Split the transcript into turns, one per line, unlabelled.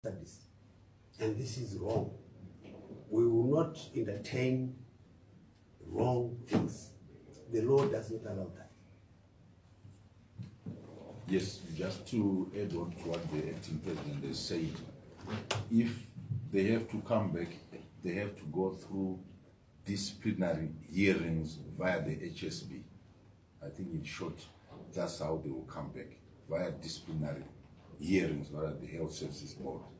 service. And this is wrong. We will not entertain wrong things. The law does not allow that.
Yes, just to add on to what the acting president has said, if they have to come back, they have to go through disciplinary hearings via the HSB. I think in short, that's how they will come back, via disciplinary hearings via the Health Services Board.